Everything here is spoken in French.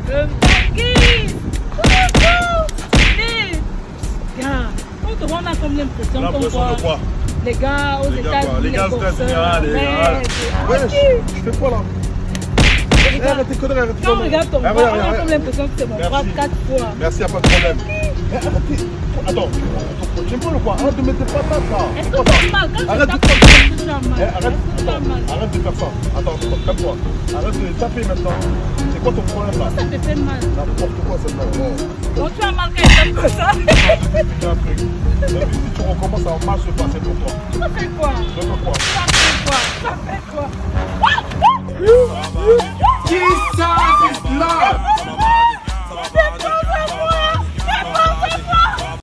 Le banquier. On a comme l'impression de quoi? Les gars aux États-Unis, les gars stressent, ouais, je fais quoi là? Arrête tes conneries, arrête tes conneries. Regarde ton bras, on a comme l'impression que c'est mon bras 4 fois. Merci, y'a pas de problème. Attends, j'aime pas le quoi? Arrête de mettre des patates là. Est-ce que t'as mal? Quand arrête je tape, arrête de faire ça. Attends, calme-toi. Arrête de taper maintenant. C'est quoi ton problème là? Ça te fait mal. N'importe quoi, c'est mal. Donc tu as mal quand il tape comme ça. Si tu recommences, ça va mal se passer pour toi. Ça fait quoi? Ça fait quoi? Ça fait quoi? Jesus is love!